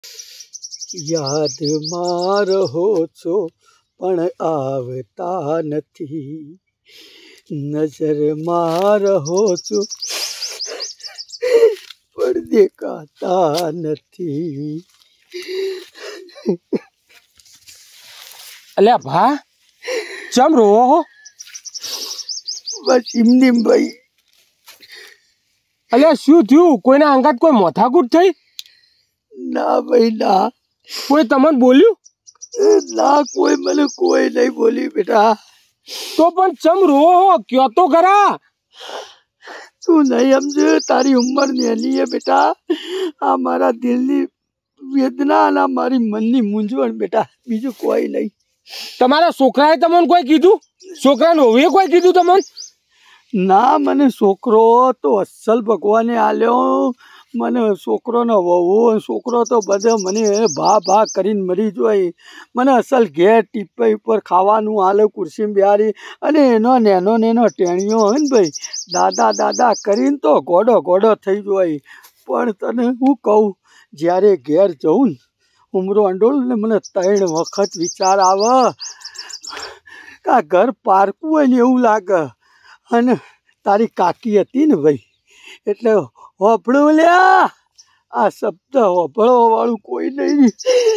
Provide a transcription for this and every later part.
યાદમાં રહો છો પણ આવતા નથી, નજરમાં રહો છો પણ દેખાતા નથી. અલ્યા ભા ચમ રોવો હો? બસ ઇમનીમ ભાઈ. અલ્યા શું થયું? કોઈના અંગાત કોઈ મોથાકૂટ થઈ? ના ભાઈ ના. કોઈ તમને બોલ્યું? ના, કોઈ મને કોઈ નહીં બોલી બેટા. તો પણ ચમ રોવો હો? કયો તો ખરા. તું નહીં સમજે, તારી ઉંમર નાની છે બેટા. આ મારા દિલની વેદના અને મારી મનની મૂંઝવણ બેટા, બીજું કોઈ નહીં. તમારા છોકરાએ તમને કોઈ કીધું? છોકરાને હોવે કોઈ કીધું તમને? ના, મને છોકરો તો અસલ ભગવાને આલ્યો. મને છોકરોનો વહુ છોકરો તો બધે મને ભા કરીને મરી જોઈ. મને અસલ ઘેર ટીપે ઉપર ખાવાનું આલે, ખુરશીમાં બિહારી, અને એનો નેનો ટેણીઓ હોય ને ભાઈ, દાદા કરીને તો ગોડો થઈ જોઈ. પણ તને હું કહું, જ્યારે ઘેર જઉં ને ઉમરો અંડોળું ને મને 3 વખત વિચાર આવે કે આ ઘર પારકું હોય ને એવું લાગે. અને તારી કાકી હતી ને ભાઈ, એટલે હોપળું લ્યા, આ શબ્દ હોપળો વાળું કોઈ નહીં.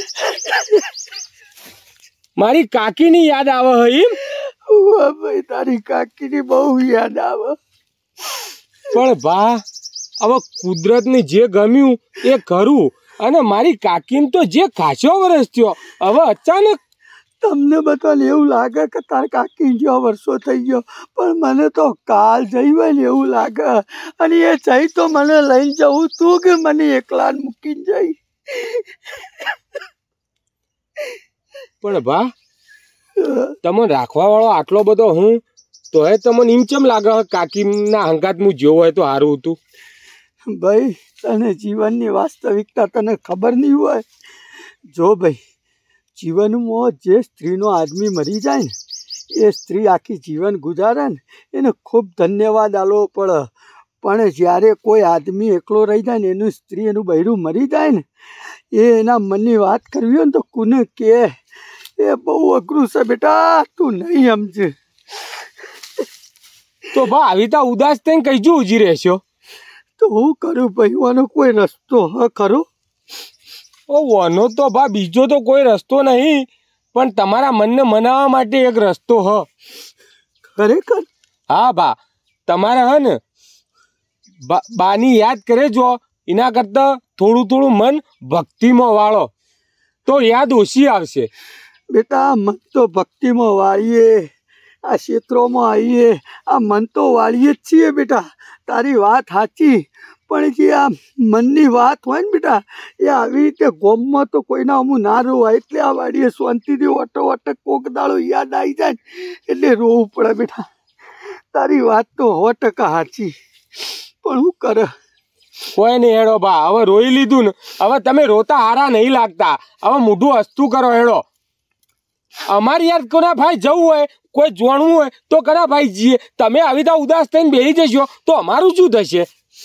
મારી કાકીની યાદ આવે હઈ? ભાઈ તારી કાકીની બહુ યાદ આવે. પણ ભા હવે કુદરતને જે ગમ્યું એ કરું, અને મારી કાકીને તો જે ખાસો વર્ષ થયો, હવે અચાનક તમને બધાને એવું લાગે કે તાર કાકી જેવા વર્ષો થઈ ગયો, પણ મને તો કાલ જઈ હોય ને એવું લાગે. અને એ જઈ તો મને લઈને જવું તું કે મને એકલા મૂકીને જઈ? પણ ભા તમને રાખવા વાળો આટલો બધો હું, તો એ તમને એમ ચમ લાગે કાકીના હંગાત હું જેવો હોય તો સારું હતું? ભાઈ તને જીવનની વાસ્તવિકતા તને ખબર નહીં હોય. જો ભાઈ, જીવનમાં જે સ્ત્રીનો આદમી મરી જાય ને, એ સ્ત્રી આખી જીવન ગુજારે ને એને ખૂબ ધન્યવાદ આલવો પડે. પણ જ્યારે કોઈ આદમી એકલો રહી જાય ને, એનું સ્ત્રી એનું બૈરું મરી જાય ને, એ એના મનની વાત કરવી હોય ને તો કોને કે? એ બહુ અઘરું છે બેટા, તું નહીં સમજે. તો ભા આવી તા ઉદાસ થઈને કઈ ઉજી રહેશો? તો હું કરું ભાઈ, વાનો કોઈ રસ્તો હ ખરો? વાનો તો ભા બીજો તો કોઈ રસ્તો નહીં, પણ તમારા મનને મનાવવા માટે એક રસ્તો હ. ખરેખર? હા ભા, તમારે હે ને બાની યાદ કરે જો, એના કરતા થોડું મન ભક્તિમાં વાળો તો યાદ ઓછી આવશે. બેટા મન તો ભક્તિમાં વાળીએ, આ ક્ષેત્રોમાં આવીએ, આ મન તો વાળીએ જ છીએ બેટા. તારી વાત સાચી, પણ જે આ મનની વાત હોય ને બેટા, એ આવી રીતે ગોમમાં તો કોઈના અમું ના રોવાય. એટલે આ વાડીએ શાંતિથી ઓટો કોક દાડો યાદ આવી જાય એટલે રોવું પડે બેટા. તારી વાત તો 100% સાચી, પણ શું કરે? કોઈ નહીં હેડો બા, હવે રોઈ લીધું ને, હવે તમે રોતા હારા નહીં લાગતા, હવે મોઢું હસતું કરો હેડો. અમારી યાર કોના ભાઈ જવું હોય, કોઈ જોણવું હોય તો કના ભાઈ જઈએ. તમે આવી રીતે ઉદાસ થઈને બેસી જશો તો અમારું શું થશે?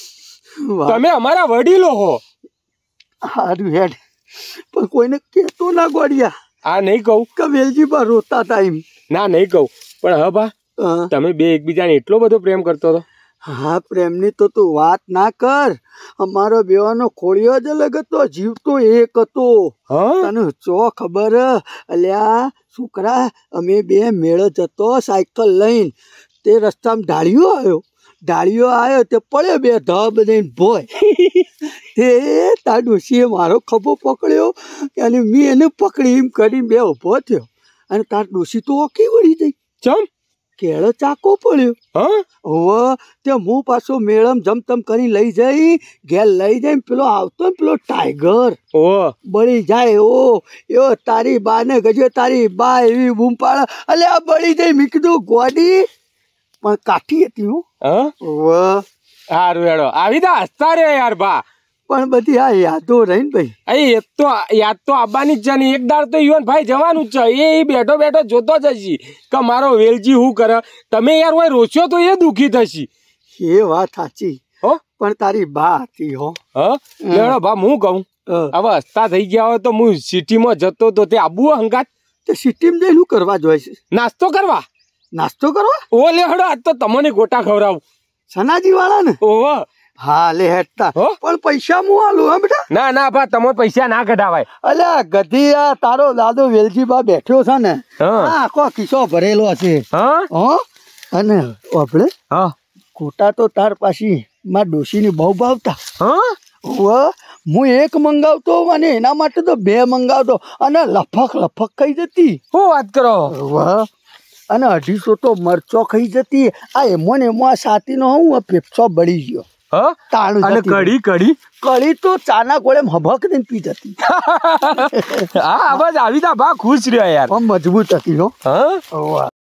તમે અમારા વડીલો હો. સારું હેડ, પણ કોઈને કહેતો ના ગોડિયા. આ નહીં કહું કે વેલજીબા રોતા હતા એમ. ના નહીં કહું, પણ હા બા, તમે બે એકબીજાને એટલો બધો પ્રેમ કરતો હતો? હા, પ્રેમની તો તું વાત ના કર. અમારો બેવાનો ખોળિયો જ અલગ હતો, જીવ તો એક હતો. તને ચો ખબર? અલ્યા છોકરા, અમે બે મેળ જતો સાયકલ લઈને, તે રસ્તામાં ઢાળિયો આવ્યો તે પડ્યો, બે ધબ દઈને ભોય. તે તાર ડોશીએ મારો ખભો પકડ્યો અને મેં એને પકડી, એમ કરીને બે ઊભો થયો. અને તાર ડોશી તો ઓકી વળી જઈ. ચમ? કેળો ચાકો પડ્યો. હવે તે હું પાછો મેળમ જમતમ કરી લઈ જઈ, ઘેર લઈ જઈને પેલો આવતો ને પેલો ટાઈગર બળી જાય. એવો તારી બા ને ગજો, તારી બા એવી બૂમ પાડે, અલે આ બળી જાય. મેં કીધું ગોડી, પણ કાઠી હતી. હું સારું હેડો, આવી તા હસતા રે યાર બા. પણ બધી આ યાદો રહી ને ભાઈ. એ તો યાદ તો આવવાની જ છે ને. એક દાડ તો યુવાન ભાઈ જવાનું જ છે. એ બેઠો જોતો જ હશી કે મારો વેલજી શું કરે. તમે યાર હોય રોશો તો એ દુઃખી થશી. એ વાત સાચી હો, પણ તારી બા હતી હો. લેડો બા, હું કહું હવે હસતા થઈ ગયા હોય તો હું સિટીમાં જતો તો તે આબુ હંગાત તે સિટીમાં જઈને શું કરવા જોઈએ છે? નાસ્તો કરવા. નાસ્તો કરવા? ઓ લે હડો આજ તો તમને ગોટા ખવડાવું. સનાજી વાળા ને? ઓહો. હા લે હેઠતા પણ પૈસા હું આલું હા બેટા. ના ના બા તમે પૈસા ના કઢાવાય. અલ્યા ગધી આ તારો દાદો વેલજી બા બેઠો છે ને આખો કિસ્સો ભરેલો છે. અને આપણે ગોટા તો તાર પાછી માર ડોશીની બહુ ભાવતા. હું એક મંગાવતો અને એના માટે તો 2 મંગાવતો અને લફક લફક ખાઈ જતી. શું વાત કરો? અને 250 તો મરચો ખાઈ જતી. આ એમો ને એમો આ સાતીનો હું ફેફસો બળી ગયો. અને કઢી તો ચાના ગોળે હબક દઈને પી જતી. હા બસ આવી તા બા ખુશ રહ્યો યાર. મજબૂત હતી.